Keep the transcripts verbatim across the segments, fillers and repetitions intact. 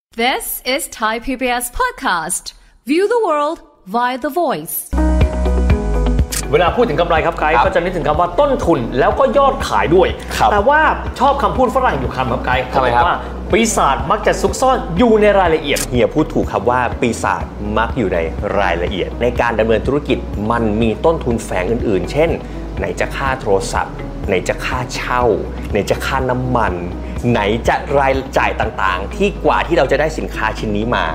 This is Thai พี บี เอส podcast. View the world via the voice. เวลาพูดถึงกำไรครับไกด์ก็จะนึกถึงคำว่าต้นทุนแล้วก็ยอดขายด้วยแต่ว่าชอบคำพูดฝรั่งอยู่คำครับไกด์เขาบอกว่าปีศาจมักจะซุกซ่อนอยู่ในรายละเอียดเฮียพูดถูกครับว่าปีศาจมักอยู่ในรายละเอียดในการดำเนินธุรกิจมันมีต้นทุนแฝงอื่นๆเช่นไหนจะค่าโทรศัพท์ไหนจะค่าเช่าไหนจะค่าน้ำมันไหนจะรายจ่ายต่างๆที่กว่าที่เราจะได้สินค้าชิ้นนี้มา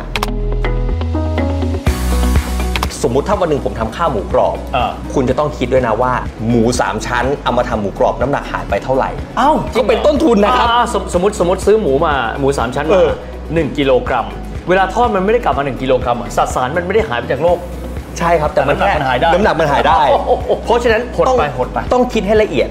สมมุติถ้าวันหนึ่งผมทำข้าวหมูกรอบคุณจะต้องคิดด้วยนะว่าหมูสามชั้นเอามาทำหมูกรอบน้ำหนักหายไปเท่าไหร่อ้าวก็เป็นต้นทุนนะครับสมมติสมมติซื้อหมูมาหมูสามชั้นมาหนึ่งกิโลกรัมเวลาทอดมันไม่ได้กลับมาหนึ่งกิโลกรัมสสารมันไม่ได้หายไปจากโลกใช่ครับแต่มันแค่น้ำหนักมันหายได้เพราะฉะนั้นหดไปหดไปต้องคิดให้ละเอียด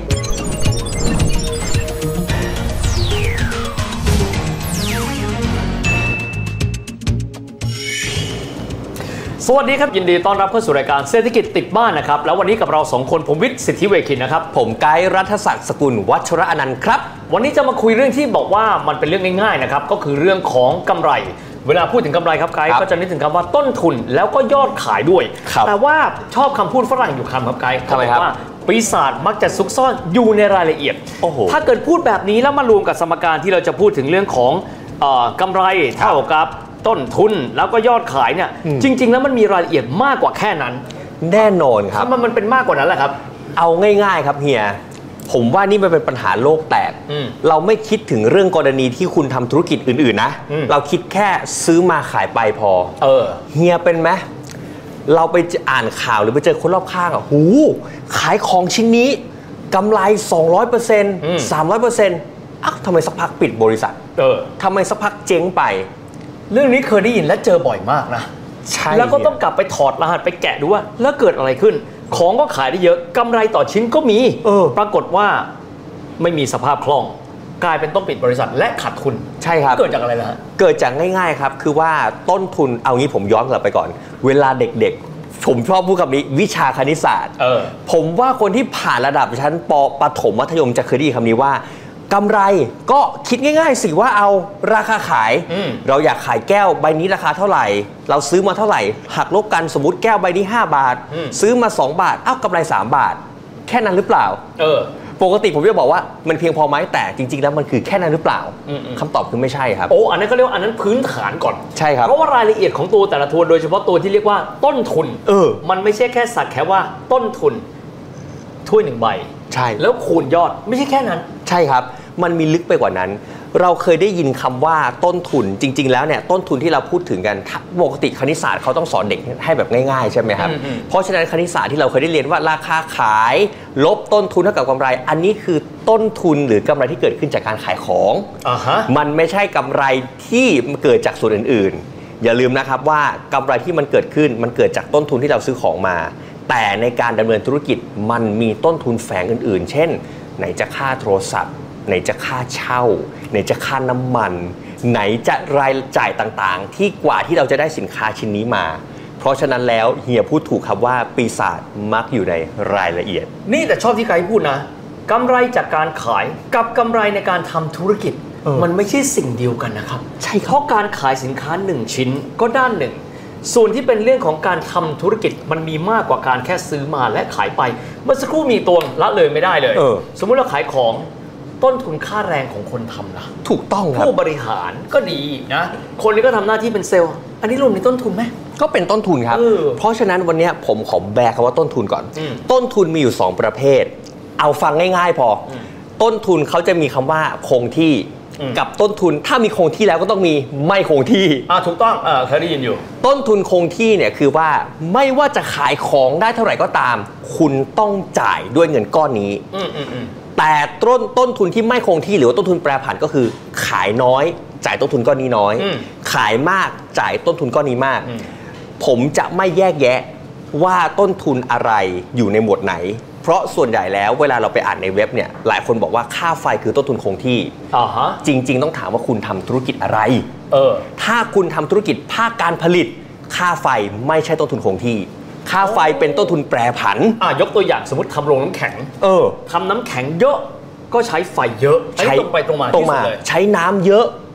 สวัสดีครับยินดีต้อนรับเข้าสู่รายการเศรษฐกิจติดบ้านนะครับแล้ววันนี้กับเราสองคนผมวิทย์สิทธิเวคินนะครับผมไกด์รัฐศักดิ์สกุลวัชระอนันต์ครับวันนี้จะมาคุยเรื่องที่บอกว่ามันเป็นเรื่องง่ายๆนะครับก็คือเรื่องของกำไรเวลาพูดถึงกำไรครับไกด์ก็จะนึกถึงคำว่าต้นทุนแล้วก็ยอดขายด้วยแต่ว่าชอบคำพูดฝรั่งอยู่คำครับไกด์เขาบอกว่าปีศาจมักจะซุกซ่อนอยู่ในรายละเอียดถ้าเกิดพูดแบบนี้แล้วมารวมกับสมการที่เราจะพูดถึงเรื่องของเอ่อกำไรเท่ากับต้นทุนแล้วก็ยอดขายเนี่ยจริงๆแล้วมันมีรายละเอียดมากกว่าแค่นั้นแน่นอนครับมันมันเป็นมากกว่านั้นแหละครับเอาง่ายๆครับเฮียผมว่านี่มันเป็นปัญหาโลกแตกเราไม่คิดถึงเรื่องกรณีที่คุณทำธุรกิจอื่นๆนะเราคิดแค่ซื้อมาขายไปพอเออเฮียเป็นไหมเราไปอ่านข่าวหรือไปเจอคนรอบข้างอ่ะหูขายของชิ้นนี้กำไร สองร้อยเปอร์เซ็นต์ สามร้อยเปอร์เซ็นต์ อ้าวทำไมสักพักปิดบริษัทเออทำไมสักพักเจ๊งไปเรื่องนี้เคยได้ยินและเจอบ่อยมากนะใช่แล้วก็ต้องกลับไปถอดรหัสไปแกะดูว่าแล้วเกิดอะไรขึ้นของก็ขายได้เยอะกำไรต่อชิ้นก็มีเออปรากฏว่าไม่มีสภาพคล่องกลายเป็นต้องปิดบริษัทและขาดทุนใช่ครับเกิดจากอะไรนะฮะเกิดจากง่ายๆครับคือว่าต้นทุนเอางี้ผมย้อนกลับไปก่อนเวลาเด็กๆผมชอบพูดคำนี้วิชาคณิตศาสตร์เออผมว่าคนที่ผ่านระดับชั้นป.ประถมมัธยมจะเคยได้ยินคำนี้ว่ากำไรก็คิดง่ายๆสิว่าเอาราคาขายเราอยากขายแก้วใบนี้ราคาเท่าไหร่เราซื้อมาเท่าไหร่หักลบกันสมมุติแก้วใบนี้ห้าบาทซื้อมาสองบาทเอ้ากำไรสามบาทแค่นั้นหรือเปล่าเออปกติผมจะบอกว่ามันเพียงพอไหมแต่จริงๆแล้วมันคือแค่นั้นหรือเปล่าคำตอบคือไม่ใช่ครับโอ้อันนั้นก็เรียกว่าอันนั้นพื้นฐานก่อนใช่ครับเพราะว่ารายละเอียดของตัวแต่ละตัวโดยเฉพาะตัวที่เรียกว่าต้นทุนเออมันไม่ใช่แค่สักแค่ว่าต้นทุนถ้วยหนึ่งใบใช่แล้วคูณยอดไม่ใช่แค่นั้นใช่ครับมันมีลึกไปกว่านั้นเราเคยได้ยินคำว่าต้นทุนจริงๆแล้วเนี่ยต้นทุนที่เราพูดถึงกันปกติคณิตศาสตร์เขาต้องสอนเด็กให้แบบง่ายๆใช่ไหมครับเพราะฉะนั้นคณิตศาสตร์ที่เราเคยได้เรียนว่าราคาขายลบต้นทุนเท่ากับกำไรอันนี้คือต้นทุนหรือกำไรที่เกิดขึ้นจากการขายของ uh-huh. มันไม่ใช่กำไรที่เกิดจากส่วนอื่นๆอย่าลืมนะครับว่ากำไรที่มันเกิดขึ้นมันเกิดจากต้นทุนที่เราซื้อของมาแต่ในการดำเนินธุรกิจมันมีต้นทุนแฝงอื่นๆเช่นไหนจะค่าโทรศัพท์ไหนจะค่าเช่าไหนจะค่าน้ำมันไหนจะรายจ่ายต่างๆที่กว่าที่เราจะได้สินค้าชิ้นนี้มาเพราะฉะนั้นแล้วเฮียพูดถูกครับว่าปีศาจมักอยู่ในรายละเอียดนี่แต่ชอบที่ไกด์พูดนะกำไรจากการขายกับกำไรในการทำธุรกิจมันไม่ใช่สิ่งเดียวกันนะครับใช่เพราะการขายสินค้าหนึ่งชิ้นก็ด้านหนึ่งส่วนที่เป็นเรื่องของการทำธุรกิจมันมีมากกว่าการแค่ซื้อมาและขายไปเมื่อสักครู่มีตัวละเลยไม่ได้เลยสมมุติเราขายของต้นทุนค่าแรงของคนทำนะถูกต้องครับผู้บริหารก็ดีนะคนนี้ก็ทำหน้าที่เป็นเซลล์อันนี้รวมในต้นทุนไหมก็เป็นต้นทุนครับเพราะฉะนั้นวันนี้ผมขอแบกคำว่าต้นทุนก่อนต้นทุนมีอยู่สองประเภทเอาฟังง่ายๆพอต้นทุนเขาจะมีคำว่าคงที่กับต้นทุนถ้ามีคงที่แล้วก็ต้องมีไม่คงที่อ่าถูกต้องอ่าเคยได้ยินอยู่ต้นทุนคงที่เนี่ยคือว่าไม่ว่าจะขายของได้เท่าไหร่ก็ตามคุณต้องจ่ายด้วยเงินก้อนนี้แต่ต้นต้นทุนที่ไม่คงที่หรือว่าต้นทุนแปรผันก็คือขายน้อยจ่ายต้นทุนก้อนนี้น้อยขายมากจ่ายต้นทุนก้อนนี้มากผมจะไม่แยกแยะว่าต้นทุนอะไรอยู่ในหมวดไหนเพราะส่วนใหญ่แล้วเวลาเราไปอ่านในเว็บเนี่ยหลายคนบอกว่าค่าไฟคือต้นทุนคงที่ uh-huh. จริงๆต้องถามว่าคุณทำธุรกิจอะไรเออถ้าคุณทำธุรกิจภาคการผลิตค่าไฟไม่ใช่ต้นทุนคงที่ค่าไฟเป็นต้นทุนแปรผันอ่ะยกตัวอย่างสมมติทำโรงน้ำแข็งเออทำน้ำแข็งเยอะก็ใช้ไฟเยอะใช้ตรงไปตรงมาตรงมาใช้น้ำเยอะ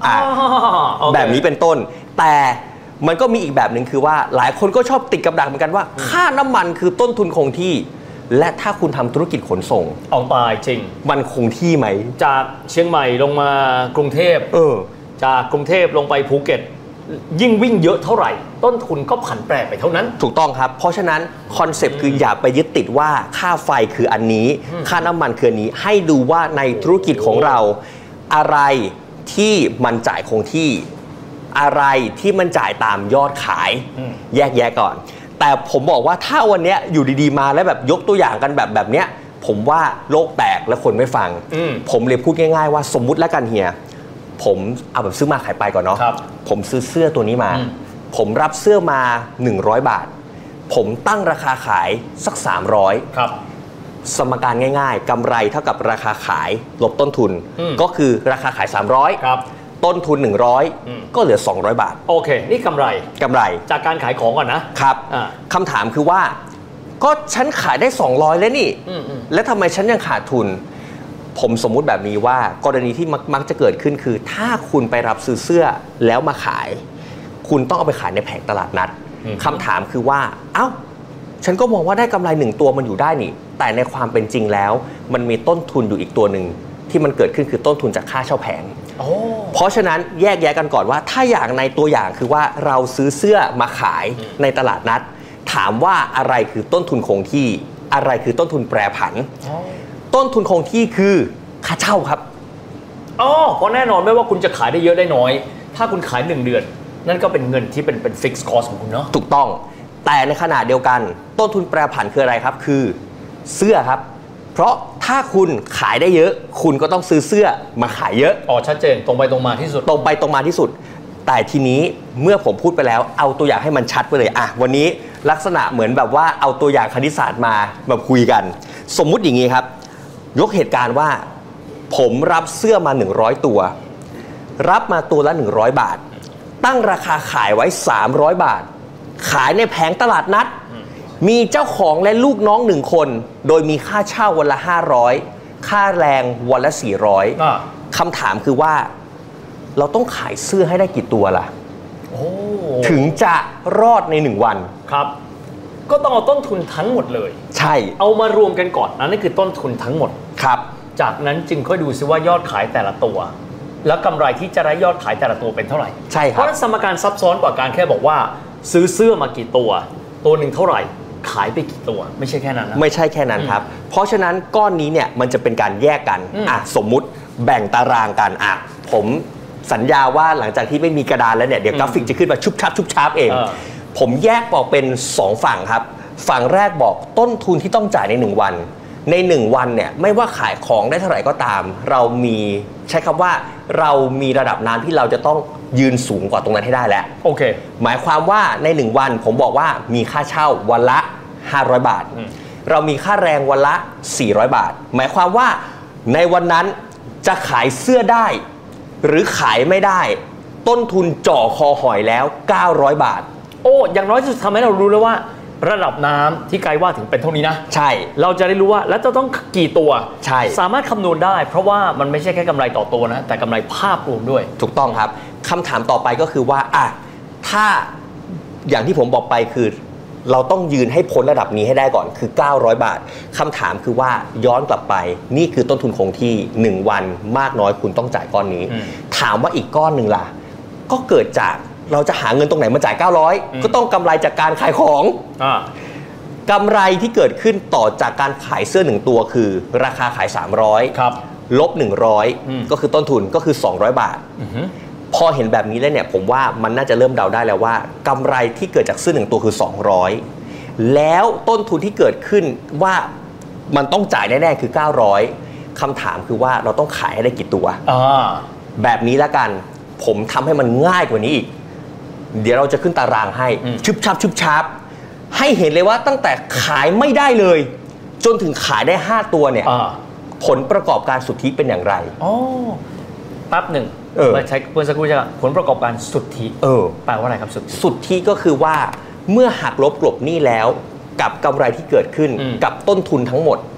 อ่ะ okay. แบบนี้เป็นต้นแต่มันก็มีอีกแบบหนึ่งคือว่าหลายคนก็ชอบติดกับดักเหมือนกันว่าค่าน้ำมันคือต้นทุนคงที่และถ้าคุณทำธุรกิจขนส่งเอาตายจริงมันคงที่ไหมจากเชียงใหม่ลงมากรุงเทพเออจากกรุงเทพลงไปภูเก็ตยิ่งวิ่งเยอะเท่าไหร่ต้นทุนก็ผันแปรไปเท่านั้นถูกต้องครับเพราะฉะนั้นคอนเซปต์คืออย่าไปยึดติดว่าค่าไฟคืออันนี้ค่าน้ำมันคืออันนี้ให้ดูว่าในธุรกิจของเราอะไรที่มันจ่ายคงที่อะไรที่มันจ่ายตามยอดขายแยกแยะก่อนแต่ผมบอกว่าถ้าวันนี้อยู่ดีๆมาแล้วแบบยกตัวอย่างกันแบบแบบเนี้ยผมว่าโลกแตกและคนไม่ฟังผมเลยพูดง่ายๆว่าสมมุติแล้วกันเฮียผมเอาแบบซื้อมาขายไปก่อนเนาะผมซื้อเสื้อตัวนี้มาผมรับเสื้อมาหนึ่งร้อยบาทผมตั้งราคาขายสักสามร้อยครับสมการง่ายๆกำไรเท่ากับราคาขายลบต้นทุนก็คือราคาขายสามร้อยครับต้นทุนหนึ่งร้อยก็เหลือสองร้อยบาทโอเคนี่กำไรกำไรจากการขายของก่อนนะครับคำถามคือว่าก็ฉันขายได้สองร้อยแล้วนี่แล้วทำไมฉันยังขาดทุนผมสมมุติแบบนี้ว่ากรณีที่มักจะเกิดขึ้นคือถ้าคุณไปรับซื้อเสื้อแล้วมาขายคุณต้องเอาไปขายในแผงตลาดนัดคำถามคือว่าเอ้าฉันก็มองว่าได้กำไรหนึ่งตัวมันอยู่ได้นี่แต่ในความเป็นจริงแล้วมันมีต้นทุนอยู่อีกตัวหนึ่งที่มันเกิดขึ้นคือต้นทุนจากค่าเช่าแผงเพราะฉะนั้นแยกแยะกันก่อนว่าถ้าอย่างในตัวอย่างคือว่าเราซื้อเสื้อมาขายในตลาดนัดถามว่าอะไรคือต้นทุนคงที่อะไรคือต้นทุนแปรผันต้นทุนคงที่คือค่าเช่าครับอ๋อเพราะแน่นอนไม่ว่าคุณจะขายได้เยอะได้น้อยถ้าคุณขายหนึ่งเดือนนั่นก็เป็นเงินที่เป็นเป็นฟิกซ์คอสของคุณเนาะถูกต้องแต่ในขณะเดียวกันต้นทุนแปรผันคืออะไรครับคือเสื้อครับเพราะถ้าคุณขายได้เยอะคุณก็ต้องซื้อเสื้อมาขายเยอะอ๋อชัดเจนตรงไปตรงมาที่สุดตรงไปตรงมาที่สุดแต่ทีนี้เมื่อผมพูดไปแล้วเอาตัวอย่างให้มันชัดไปเลยอ่ะวันนี้ลักษณะเหมือนแบบว่าเอาตัวอย่างคณิตศาสตร์มาแบบคุยกันสมมุติอย่างนี้ครับยกเหตุการณ์ว่าผมรับเสื้อมาหนึ่งร้อยตัวรับมาตัวละหนึ่งร้อยบาทตั้งราคาขายไว้สามร้อยบาทขายในแผงตลาดนัดมีเจ้าของและลูกน้องหนึ่งคนโดยมีค่าเช่าวันละห้าร้อยค่าแรงวันละสี่ร้อยคำถามคือว่าเราต้องขายเสื้อให้ได้กี่ตัวล่ะถึงจะรอดในหนึ่งวันครับก็ต้องเอาต้นทุนทั้งหมดเลยใช่เอามารวมกันก่อนนั่นคือต้นทุนทั้งหมดครับจากนั้นจึงค่อยดูซิว่ายอดขายแต่ละตัวแล้วกำไรที่จะได้ยอดขายแต่ละตัวเป็นเท่าไหร่ใช่ครับเพราะสมการซับซ้อนกว่าการแค่บอกว่าซื้อเสื้อมากี่ตัวตัวหนึ่งเท่าไหร่ขายไปกี่ตัวไม่ใช่แค่นั้นนะไม่ใช่แค่นั้นครับเพราะฉะนั้นก้อนนี้เนี่ยมันจะเป็นการแยกกันอ่ะสมมุติแบ่งตารางกันอ่ะผมสัญญาว่าหลังจากที่ไม่มีกระดานแล้วเนี่ยเดี๋ยวกราฟิกจะขึ้นมาชุบชับชุบชับเองผมแยกบอกเป็นสองฝั่งครับฝั่งแรกบอกต้นทุนที่ต้องจ่ายในหนึ่งวันในหนึ่งวันเนี่ยไม่ว่าขายของได้เท่าไหร่ก็ตามเรามีใช้คำว่าเรามีระดับน้ำที่เราจะต้องยืนสูงกว่าตรงนั้นให้ได้แล้วโอเคหมายความว่าในหนึ่งวันผมบอกว่ามีค่าเช่าวันละห้าร้อยบาทเรามีค่าแรงวันละสี่ร้อยบาทหมายความว่าในวันนั้นจะขายเสื้อได้หรือขายไม่ได้ต้นทุนจ่อคอหอยแล้วเก้าร้อยบาทโอ้อย่างน้อยที่สุดทำให้เรารู้แล้วว่าระดับน้ำที่ไกด์ว่าถึงเป็นเท่านี้นะใช่เราจะได้รู้ว่าแล้วจะต้องกี่ตัวใช่สามารถคำนวณได้เพราะว่ามันไม่ใช่แค่กำไรต่อตัวนะแต่กำไรภาพรวมด้วยถูกต้องครับคำถามต่อไปก็คือว่าอ่ะถ้าอย่างที่ผมบอกไปคือเราต้องยืนให้พ้นระดับนี้ให้ได้ก่อนคือเก้าร้อยบาทคำถามคือว่าย้อนกลับไปนี่คือต้นทุนคงที่หนึ่งวันมากน้อยคุณต้องจ่ายก้อนนี้ถามว่าอีกก้อนหนึ่งล่ะก็เกิดจากเราจะหาเงินตรงไหนมาจ่ายเก้าร้อยก็ต้องกำไรจากการขายของกำไรที่เกิดขึ้นต่อจากการขายเสื้อหนึ่งตัวคือราคาขายสามร้อยครับลบหนึ่งร้อยก็คือต้นทุนก็คือสองร้อยบาทพอเห็นแบบนี้แล้วเนี่ยผมว่ามันน่าจะเริ่มเดาได้แล้วว่ากำไรที่เกิดจากเสื้อหนึ่งตัวคือสองร้อยแล้วต้นทุนที่เกิดขึ้นว่ามันต้องจ่ายแน่ๆคือเก้าร้อยคำถามคือว่าเราต้องขายให้ได้กี่ตัวแบบนี้ละกันผมทำให้มันง่ายกว่านี้อีกเดี๋ยวเราจะขึ้นตารางให้ชุบชับชุบชับให้เห็นเลยว่าตั้งแต่ขายไม่ได้เลยจนถึงขายได้ห้าตัวเนี่ยผลประกอบการสุทธิเป็นอย่างไรอ๋อแป๊บหนึ่งมาใช้เพื่อสักครู่จะผลประกอบการสุทธิเออแปลว่าอะไรครับสุทธิสุทธิก็คือว่าเมื่อหักลบกลบหนี้แล้วกับกำไรที่เกิดขึ้นกับต้นทุนทั้งหมด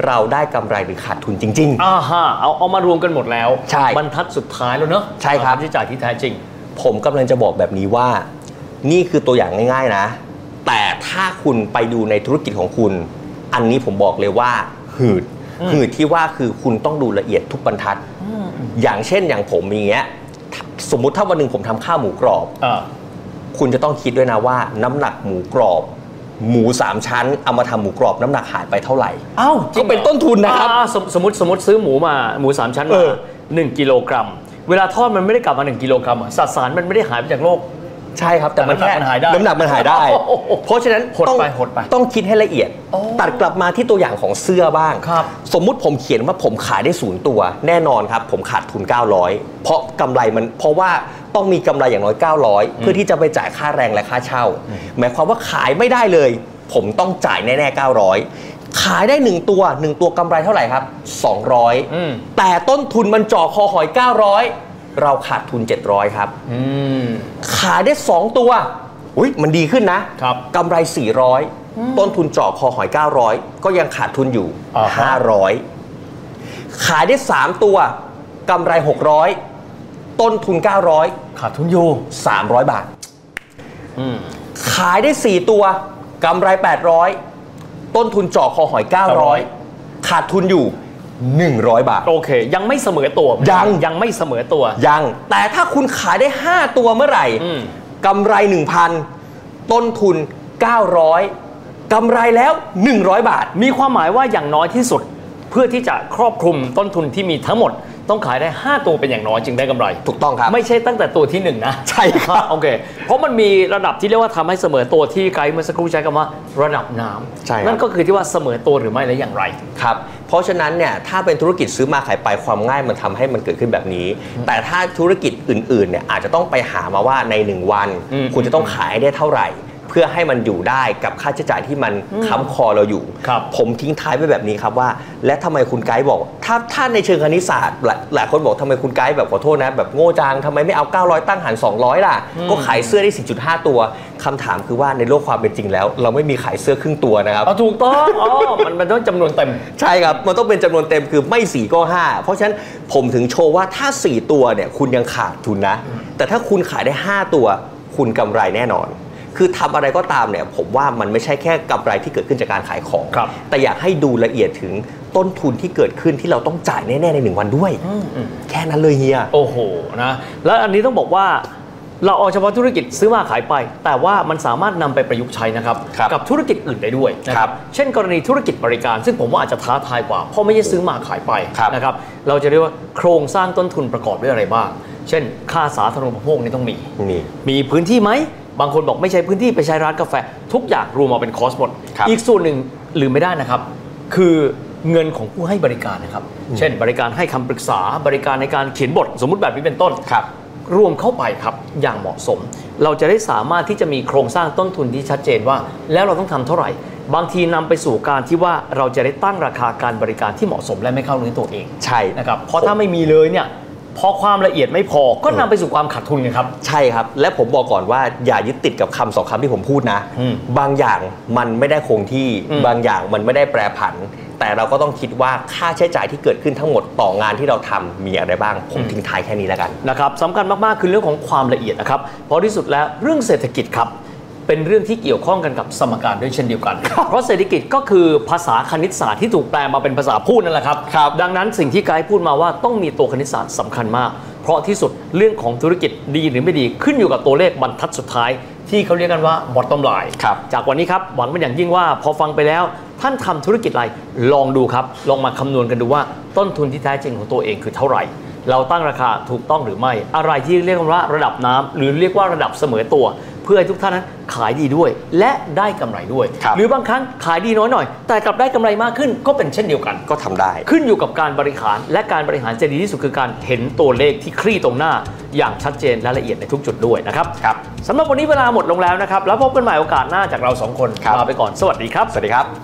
เราได้กำไรหรือขาดทุนจริงๆอ่าฮะเอาเอามารวมกันหมดแล้วใช่บรรทัดสุดท้ายแล้วเนอะใช่ครับที่จ่ายที่แท้จริงผมกำลังจะบอกแบบนี้ว่านี่คือตัวอย่างง่ายๆนะแต่ถ้าคุณไปดูในธุรกิจของคุณอันนี้ผมบอกเลยว่าหืดหืดที่ว่าคือคุณต้องดูละเอียดทุกบรรทัดอย่างเช่นอย่างผมอย่างเงี้ยสมมุติถ้าวันหนึ่งผมทำข้าวหมูกรอบคุณจะต้องคิดด้วยนะว่าน้ำหนักหมูกรอบหมูสามชั้นเอามาทำหมูกรอบน้ำหนักหายไปเท่าไหร่อ้าวก็เป็นต้นทุนนะครับสมมติสมมติซื้อหมูมาหมูสามชั้นมาหนึ่งกิโลกรัมเวลาทอดมันไม่ได้กลับมาหนึ่งกิโลกรัมสสารมันไม่ได้หายไปจากโลกใช่ครับแต่มันแค่น้ำหนักมันหายได้เพราะฉะนั้นต้องต้องคิดให้ละเอียดตัดกลับมาที่ตัวอย่างของเสื้อบ้างสมมุติผมเขียนว่าผมขายได้ศูนย์ตัวแน่นอนครับผมขาดทุนเก้าร้อยเพราะกำไรมันเพราะว่าต้องมีกำไรอย่างน้อยเก้าร้อยเพื่อที่จะไปจ่ายค่าแรงและค่าเช่าหมายความว่าขายไม่ได้เลยผมต้องจ่ายแน่ๆเก้าร้อยขายได้หนึ่งตัวหนึ่งตัวกำไรเท่าไหร่ครับสองร้อยแต่ต้นทุนมันจ่อคอหอยเก้าร้อยเราขาดทุนเจ็ดร้อยครับขายได้สองตัวอุ๊ยมันดีขึ้นนะครับกำไรสี่ร้อยต้นทุนจ่อคอหอยเก้าร้อยก็ยังขาดทุนอยู่ห้าร้อยขายได้สามตัวกำไรหกร้อยต้นทุนเก้าร้อยขาดทุนอยู่สามร้อยบาทขายได้สี่ตัวกำไรแปดร้อยต้นทุนจ่อคอหอยเก้าร้อยขาดทุนอยู่หนึ่งร้อยบาทโอเคยังไม่เสมอตัวยังยังไม่เสมอตัวยังแต่ถ้าคุณขายได้ห้าตัวเมื่อไหร่กำไร หนึ่งพัน ต้นทุนเก้าร้อยกำไรแล้วหนึ่งร้อยบาทมีความหมายว่าอย่างน้อยที่สุดเพื่อที่จะครอบคลุมต้นทุนที่มีทั้งหมดต้องขายได้ห้าตัวเป็นอย่างน้อยจึงได้กำไรถูกต้องครับไม่ใช่ตั้งแต่ตัวที่หนึ่งนะใช่ครับโอเคเพราะมันมีระดับที่เรียกว่าทำให้เสมอตัวที่ไกด์เมื่อสักครู่ใช้คำว่าระดับน้ำใช่นั่นก็คือที่ว่าเสมอตัวหรือไม่และอย่างไรครับเพราะฉะนั้นเนี่ยถ้าเป็นธุรกิจซื้อมาขายไปความง่ายมันทำให้มันเกิดขึ้นแบบนี้แต่ถ้าธุรกิจอื่นๆเนี่ยอาจจะต้องไปหามาว่าในหนึ่งวันคุณจะต้องขายได้เท่าไหร่เพื่อให้มันอยู่ได้กับค่าใช้จ่ายที่มันค้ำคอเราอยู่ผมทิ้งท้ายไว้แบบนี้ครับว่าและทำไมคุณไกด์บอกถ้าถ้าในเชิงคณิตศาสตร์หลายคนบอกทำไมคุณไกด์แบบขอโทษนะแบบโง่จังทำไมไม่เอาเก้าร้อยตั้งหารสองร้อยล่ะก็ขายเสื้อได้ สี่จุดห้า ตัวคำถามคือว่าในโลกความเป็นจริงแล้วเราไม่มีขายเสื้อครึ่งตัวนะครับถูกต้องอ๋อมันมันต้องจำนวนเต็มใช่ครับมันต้องเป็นจำนวนเต็มคือไม่สี่ก็ห้าเพราะฉะนั้นผมถึงโชว์ว่าถ้าสี่ตัวเนี่ยคุณยังขาดทุนนะแต่ถ้าคุณขายได้ห้าตัวคุณกำไรแน่นอนคือทำอะไรก็ตามเนี่ยผมว่ามันไม่ใช่แค่กำไรที่เกิดขึ้นจากการขายของแต่อยากให้ดูละเอียดถึงต้นทุนที่เกิดขึ้นที่เราต้องจ่ายแน่ๆในหนึ่งวันด้วยแค่นั้นเลยเฮียโอ้โหนะแล้วอันนี้ต้องบอกว่าเราเอาเฉพาะธุรกิจซื้อมาขายไปแต่ว่ามันสามารถนำไปประยุกต์ใช้นะครับกับธุรกิจอื่นได้ด้วยนะครับเช่นกรณีธุรกิจบริการซึ่งผมว่าอาจจะท้าทายกว่าเพราะไม่ใช่ซื้อมาขายไปนะครับเราจะเรียกว่าโครงสร้างต้นทุนประกอบด้วยอะไรบ้างเช่นค่าสาธารณูปโภคนี่ต้องมีมีพื้นที่ไหมบางคนบอกไม่ใช่พื้นที่ไปใช้ร้านกาแฟทุกอย่างรวมมาเป็นคอสหมดอีกส่วนหนึ่งลืมไม่ได้นะครับคือเงินของผู้ให้บริการนะครับเช่นบริการให้คำปรึกษาบริการในการเขียนบทสมมุติแบบนี้เป็นต้นรวมเข้าไปครับอย่างเหมาะสมเราจะได้สามารถที่จะมีโครงสร้างต้นทุนที่ชัดเจนว่าแล้วเราต้องทำเท่าไหร่บางทีนำไปสู่การที่ว่าเราจะได้ตั้งราคาการบริการที่เหมาะสมและไม่เข้าเนื้อตัวเองใช่นะครับเพราะถ้าไม่มีเลยเนี่ยพอความละเอียดไม่พอก็นำไปสู่ความขาดทุนไงครับใช่ครับและผมบอกก่อนว่าอย่ายึดติดกับคำสองคำที่ผมพูดนะบางอย่างมันไม่ได้คงที่บางอย่างมันไม่ได้แปรผันแต่เราก็ต้องคิดว่าค่าใช้จ่ายที่เกิดขึ้นทั้งหมดต่องานที่เราทำมีอะไรบ้างผมทิ้งท้ายแค่นี้แล้วกันนะครับสำคัญมากๆคือเรื่องของความละเอียดนะครับเพราะที่สุดแล้วเรื่องเศรษฐกิจครับเป็นเรื่องที่เกี่ยวข้องกันกับสมการด้วยเช่นเดียวกันเพราะเศรษฐกิจก็คือภาษาคณิตศาสตร์ที่ถูกแปลมาเป็นภาษาพูดนั่นแหละครับดังนั้นสิ่งที่ไกด์พูดมาว่าต้องมีตัวคณิตศาสตร์สำคัญมากเพราะที่สุดเรื่องของธุรกิจดีหรือไม่ดีขึ้นอยู่กับตัวเลขบรรทัดสุดท้ายที่เขาเรียกกันว่า bottom line จากวันนี้ครับหวังเป็นอย่างยิ่งว่าพอฟังไปแล้วท่านทำธุรกิจอะไรลองดูครับลองมาคำนวณกันดูว่าต้นทุนที่แท้จริงของตัวเองคือเท่าไหร่เราตั้งราคาถูกต้องหรือไม่อะไรที่เรียกว่าระดับน้ำหรือเรียกว่าระดับเสมอตัวเพื่อให้ทุกท่านนั้นขายดีด้วยและได้กำไรด้วยหรือบางครั้งขายดีน้อยหน่อยแต่กลับได้กำไรมากขึ้นก็เป็นเช่นเดียวกันก็ทำได้ขึ้นอยู่กับการบริหารและการบริหารจะดีที่สุดคือการเห็นตัวเลขที่คลี่ตรงหน้าอย่างชัดเจนและละเอียดในทุกจุดด้วยนะครับสำหรับวันนี้เวลาหมดลงแล้วนะครับแล้วพบกันใหม่โอกาสหน้าจากเราสองคนลาไปก่อนสวัสดีครับสวัสดีครับ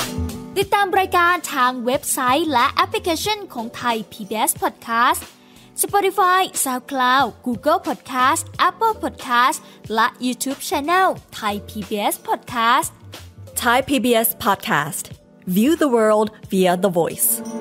ติดตามรายการทางเว็บไซต์และแอปพลิเคชันของไทย พี บี เอส Podcast Spotify, SoundCloud, Google Podcast, Apple Podcast และ YouTube Channel Thai พี บี เอส Podcast Thai พี บี เอส Podcast View the world via the voice